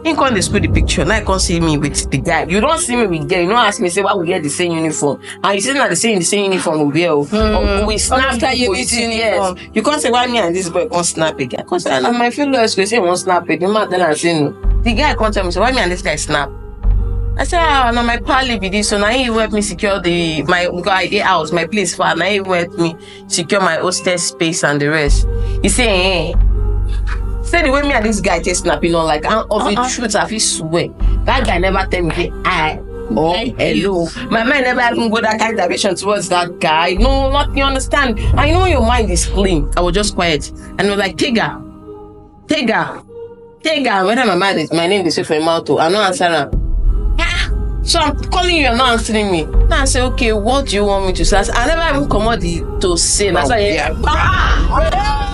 He can't display the picture. Now I can't see me with the guy. You don't see me with girl. You don't ask me, say, why we get the same uniform? And you say that the same uniform we wear. We snap after you meet uniform. Yes. You can't say, why me and this boy can't snap it. I can't say, and my fellow say, won't snap it. The man tell and say no. The guy can't tell me, so why me and this guy snap? I said, no, my pal be this, so now he helped me secure because I did house, my place far. Now he helped me secure my hostel space and the rest. He say, say the way me and this guy just snapping on, like, of the truth, I feel swear. That guy never tell me, hello. My mind never even go that kind of direction towards that guy. No, not you understand. I know your mind is clean. I was just quiet. And I was like, Tega. Whether my name is for mouth, I'm not answering. So I'm calling you, you're not answering me. Now I say, okay, what do you want me to say? I never even come out to say. That's why